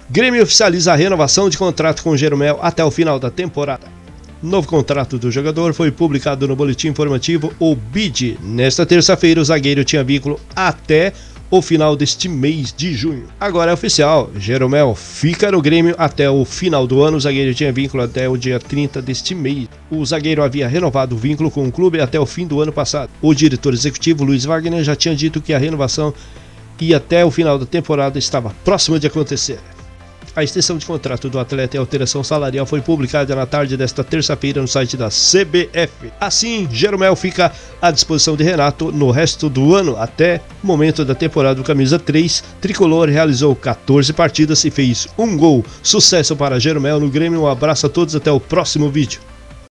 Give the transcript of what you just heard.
Grêmio oficializa a renovação de contrato com Jeromel até o final da temporada. Novo contrato do jogador foi publicado no boletim informativo O BID. Nesta terça-feira, o zagueiro tinha vínculo até o final deste mês de junho. Agora é oficial, Jeromel fica no Grêmio até o final do ano. O zagueiro tinha vínculo até o dia 30 deste mês. O zagueiro havia renovado o vínculo com o clube até o fim do ano passado. O diretor executivo, Luiz Wagner, já tinha dito que a renovação ia até o final da temporada estava próxima de acontecer. A extensão de contrato do atleta e a alteração salarial foi publicada na tarde desta terça-feira no site da CBF. Assim, Jeromel fica à disposição de Renato no resto do ano. Até o momento da temporada do Camisa 3, Tricolor realizou 14 partidas e fez um gol. Sucesso para Jeromel no Grêmio. Um abraço a todos, até o próximo vídeo.